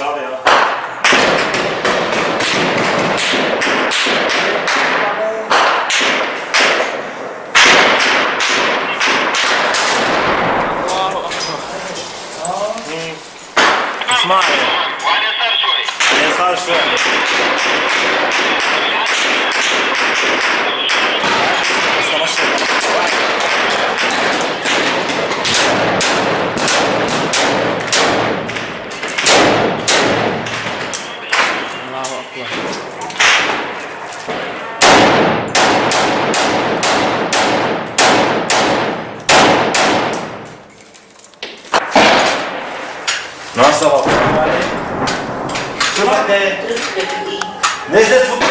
اسمعي وعلى يسار شوي على يسار شوي الله أكبر. ناصر شوف حكاية نزلت فوق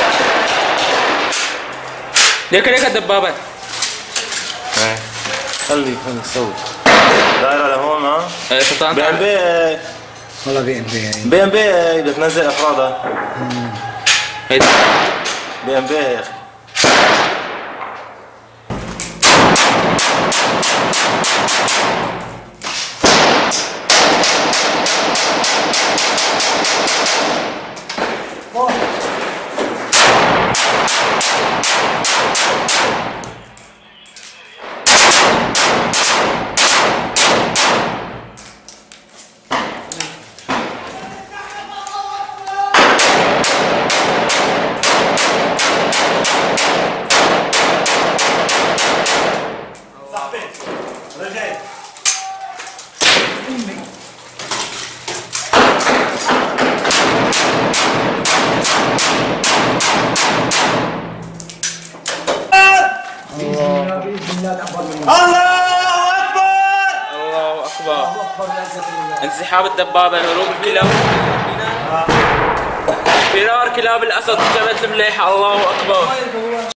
ليك الدبابة ايه خلي صوت دايرة لهون ها بي ام بي والله بي ام بي بي ام بي بدك تنزل افرادها بي ام بي يا اخي انسحاب الدبابة، هروب الكلاب، فرار كلاب الأسد، جبهة المليحة. الله أكبر.